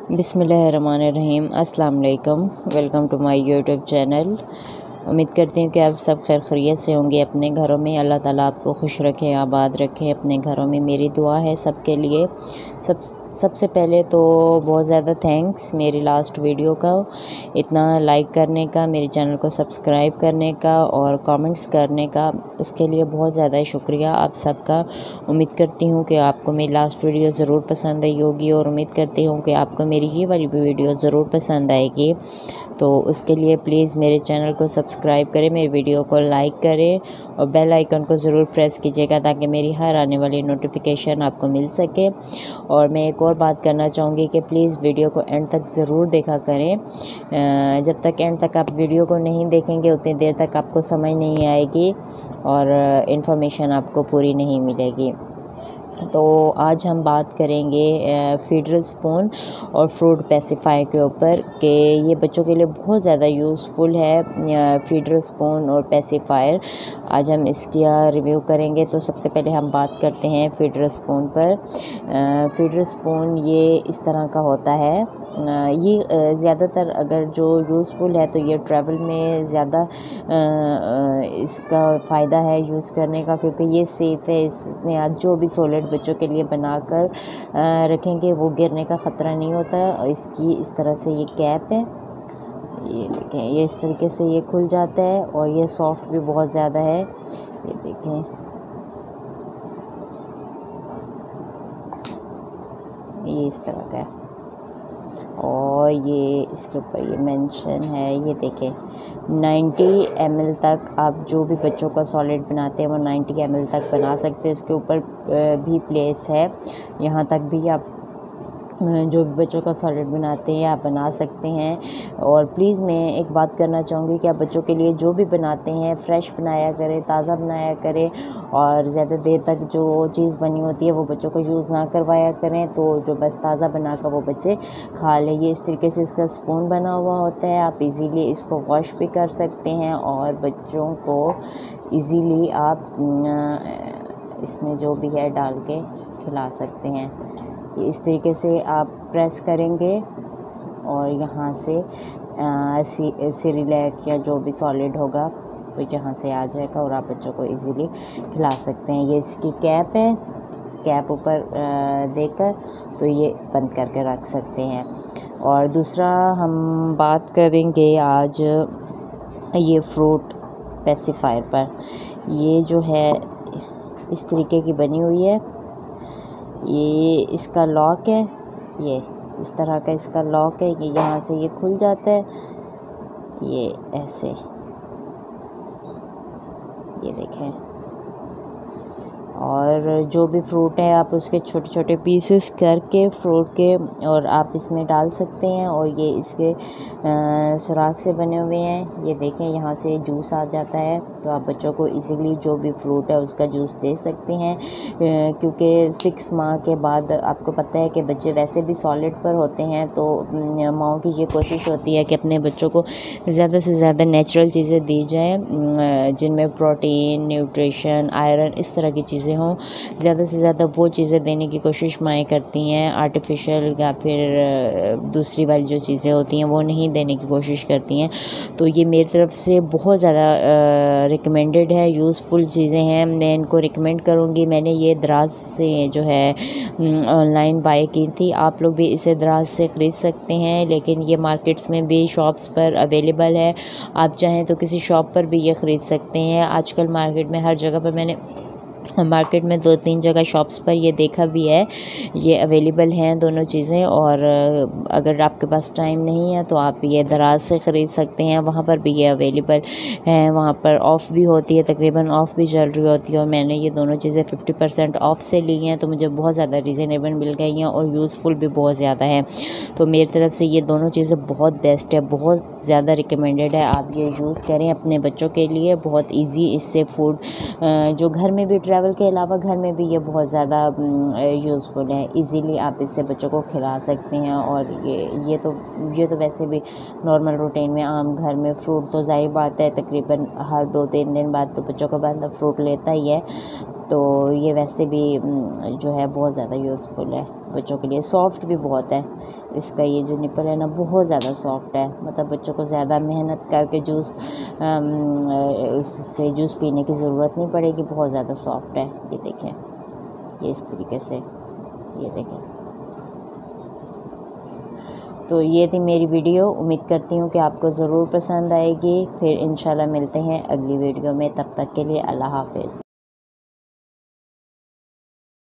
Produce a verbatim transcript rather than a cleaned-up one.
बिस्मिल्लाहिर्रहमानिर्रहीम। अस्सलाम वालेकुम। Welcome to my YouTube channel. उम्मीद करती हूँ कि आप सब खैर खैरियत से होंगे अपने घरों में। अल्लाह ताला आपको खुश रखे, आबाद रखे अपने घरों में। मेरी दुआ है सबके लिए। सब सबसे पहले तो बहुत ज़्यादा थैंक्स मेरी लास्ट वीडियो का इतना लाइक करने का, मेरे चैनल को सब्सक्राइब करने का और कमेंट्स करने का, उसके लिए बहुत ज़्यादा शुक्रिया आप सबका। उम्मीद करती हूँ कि आपको मेरी लास्ट वीडियो ज़रूर पसंद आई होगी और उम्मीद करती हूँ कि आपको मेरी ये वाली भी वीडियो ज़रूर पसंद आएगी। तो उसके लिए प्लीज़ मेरे चैनल को सब्सक्राइब करें, मेरी वीडियो को लाइक करें और बेल आइकन को ज़रूर प्रेस कीजिएगा ताकि मेरी हर आने वाली नोटिफिकेशन आपको मिल सके। और मैं एक और बात करना चाहूँगी कि प्लीज़ वीडियो को एंड तक ज़रूर देखा करें। जब तक एंड तक आप वीडियो को नहीं देखेंगे उतनी देर तक आपको समझ नहीं आएगी और इन्फॉर्मेशन आपको पूरी नहीं मिलेगी। तो आज हम बात करेंगे फीडर स्पून और फ्रूट पेसिफायर के ऊपर कि ये बच्चों के लिए बहुत ज़्यादा यूज़फुल है फीडर स्पून और पेसिफायर। आज हम इसका रिव्यू करेंगे। तो सबसे पहले हम बात करते हैं फीडर स्पून पर। फीडर स्पून ये इस तरह का होता है। ये ज़्यादातर अगर जो यूज़फुल है तो ये ट्रैवल में ज़्यादा इसका फ़ायदा है यूज़ करने का, क्योंकि ये सेफ़ है। इसमें आप जो भी सॉलिड बच्चों के लिए बनाकर रखेंगे वो गिरने का ख़तरा नहीं होता। इसकी इस तरह से ये कैप है, ये देखें, ये इस तरीके से ये खुल जाता है और ये सॉफ्ट भी बहुत ज़्यादा है। ये देखें, ये इस तरह का है और ये इसके ऊपर ये मेंशन है। ये देखें, नब्बे एम एल तक आप जो भी बच्चों का सॉलिड बनाते हैं वो नब्बे एम एल तक बना सकते हैं। इसके ऊपर भी प्लेस है, यहाँ तक भी आप जो भी बच्चों का सॉलिड बनाते हैं आप बना सकते हैं। और प्लीज़ मैं एक बात करना चाहूँगी कि आप बच्चों के लिए जो भी बनाते हैं फ्रेश बनाया करें, ताज़ा बनाया करें और ज़्यादा देर तक जो चीज़ बनी होती है वो बच्चों को यूज़ ना करवाया करें। तो जो बस ताज़ा बनाकर वो बच्चे खा लें। ये इस तरीके से इसका स्पून बना हुआ होता है, आप इजीली इसको वॉश भी कर सकते हैं और बच्चों को इजीली आप इसमें जो भी है डाल के खिला सकते हैं। इस तरीके से आप प्रेस करेंगे और यहाँ से सिरिलैक या जो भी सॉलिड होगा वो यहाँ से आ जाएगा और आप बच्चों को इजीली खिला सकते हैं। ये इसकी कैप है, कैप ऊपर देकर तो ये बंद करके रख सकते हैं। और दूसरा हम बात करेंगे आज ये फ्रूट पेसिफायर पर। ये जो है इस तरीके की बनी हुई है, ये इसका लॉक है, ये इस तरह का इसका लॉक है। ये यहाँ से ये खुल जाता है, ये ऐसे, ये देखें। और जो भी फ्रूट है आप उसके छोटे छोटे पीसेस करके फ्रूट के और आप इसमें डाल सकते हैं। और ये इसके सुराख से बने हुए हैं, ये देखें, यहाँ से जूस आ जाता है तो आप बच्चों को इजीली जो भी फ्रूट है उसका जूस दे सकते हैं। क्योंकि सिक्स माह के बाद आपको पता है कि बच्चे वैसे भी सॉलिड पर होते हैं, तो माओं की ये कोशिश होती है कि अपने बच्चों को ज़्यादा से ज़्यादा नेचुरल चीज़ें दी जाएँ जिनमें प्रोटीन, न्यूट्रिशन, आयरन इस तरह की चीज़ें हों। ज़्यादा से ज़्यादा वो चीज़ें देने की कोशिश माएँ करती हैं, आर्टिफिशियल या फिर दूसरी वाली जो चीज़ें होती हैं वो नहीं देने की कोशिश करती हैं। तो ये मेरी तरफ से बहुत ज़्यादा रिकमेंडेड है, यूज़फुल चीज़ें हैं, मैं इनको रिकमेंड करूँगी। मैंने ये दराज से जो है ऑनलाइन बाय की थी, आप लोग भी इसे दराज से ख़रीद सकते हैं, लेकिन ये मार्केट्स में भी शॉप्स पर अवेलेबल है। आप चाहें तो किसी शॉप पर भी ये ख़रीद सकते हैं। आजकल मार्केट में हर जगह पर, मैंने मार्केट में दो तीन जगह शॉप्स पर ये देखा भी है, ये अवेलेबल हैं दोनों चीज़ें। और अगर आपके पास टाइम नहीं है तो आप ये दराज से ख़रीद सकते हैं, वहाँ पर भी ये अवेलेबल है। वहाँ पर ऑफ़ भी होती है, तकरीबन ऑफ़ भी चल रही होती है और मैंने ये दोनों चीज़ें फिफ्टी परसेंट ऑफ़ से ली हैं तो मुझे बहुत ज़्यादा रीज़नेबल मिल गई हैं और यूज़फुल भी बहुत ज़्यादा है। तो मेरी तरफ से ये दोनों चीज़ें बहुत बेस्ट है, बहुत ज़्यादा रिकमेंडेड है। आप ये यूज़ करें अपने बच्चों के लिए, बहुत ईजी इससे फूड जो घर में भी ट्रैवल के अलावा घर में भी ये बहुत ज़्यादा यूज़फुल है। इजीली आप इससे बच्चों को खिला सकते हैं। और ये ये तो ये तो वैसे भी नॉर्मल रूटीन में आम घर में फ्रूट तो ज़ाहिर बात है तकरीबन हर दो तीन दिन बाद तो बच्चों का बंदा फ्रूट लेता ही है। तो ये वैसे भी जो है बहुत ज़्यादा यूज़फुल है बच्चों के लिए। सॉफ्ट भी बहुत है इसका, ये जो निपल है ना बहुत ज़्यादा सॉफ्ट है, मतलब बच्चों को ज़्यादा मेहनत करके जूस उससे जूस पीने की ज़रूरत नहीं पड़ेगी, बहुत ज़्यादा सॉफ्ट है। ये देखें, ये इस तरीके से, ये देखें। तो ये थी मेरी वीडियो, उम्मीद करती हूँ कि आपको ज़रूर पसंद आएगी। फिर इंशाल्लाह मिलते हैं अगली वीडियो में, तब तक के लिए अल्लाह हाफ़िज़।